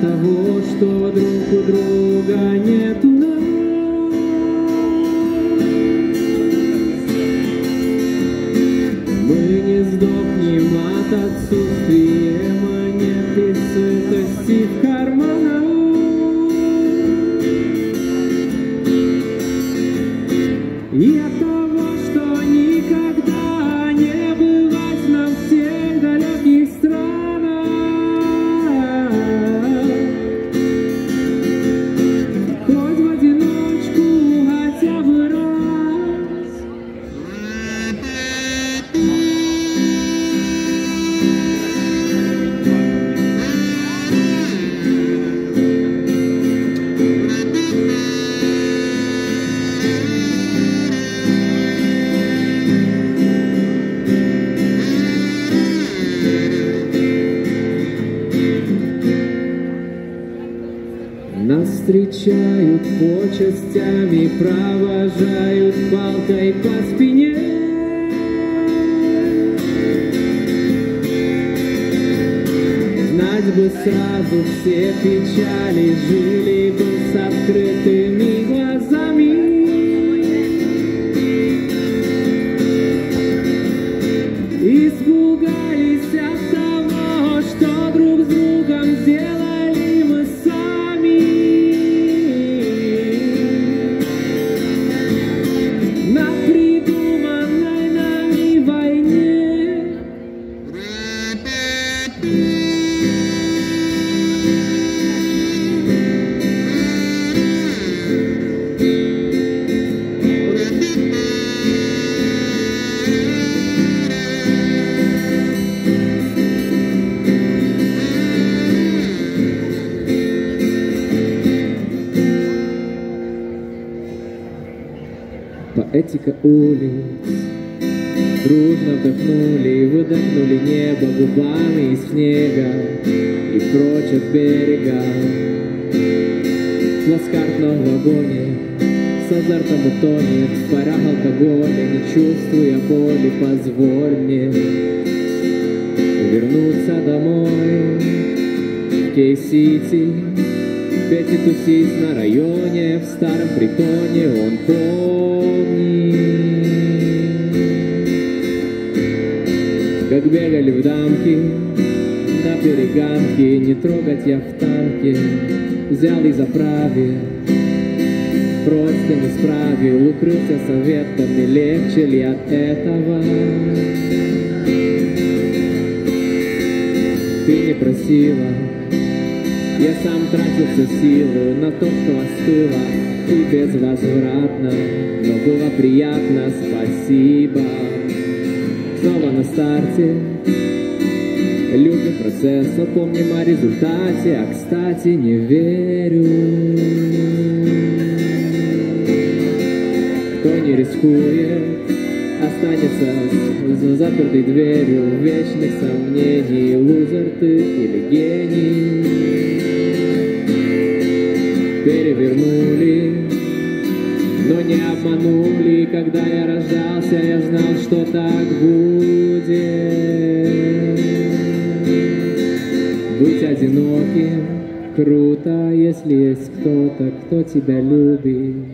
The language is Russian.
того, что друг у друга нету нас. Мы не сдохнем от отсутствия монет и сытости в карманах. И от того, что никогда не бывать нам в тех далеких странах. Хоть в одиночку хотя бы раз. Нас встречают почестями, провожают палкой по спине. Знать бы сразу все печали, жили бы с открытыми глазами. Испугались от того, что друг с другом сделали мы сами. На придуманной нами войне. Поэтика улиц дружно вдохнули и выдохнули небо губами из снега и прочь от берега. В плацкартном вагоне с азартом утонет в парах алкоголя, не чувствуя боли, позволь мне вернуться домой в Кей-Сити. Петь и тусить на районе, в старом притоне он помнит, как бегали в дамки на перегонки, не трогать я в танке, взял и заправил, просто не справил, укрылся советами, легче ли от этого? Ты не просила, я сам тратил все силы на то, что остыло и безвозвратно, но было приятно, спасибо. Снова на старте, любим процесс, но помним о результате, а кстати не верю. Кто не рискует, останется за запертой дверью вечных сомнений, лузер ты или гений. Перевернули, но не обманули. Когда я рождался, я знал, что так будет. Быть одиноким круто, если есть кто-то, кто тебя любит.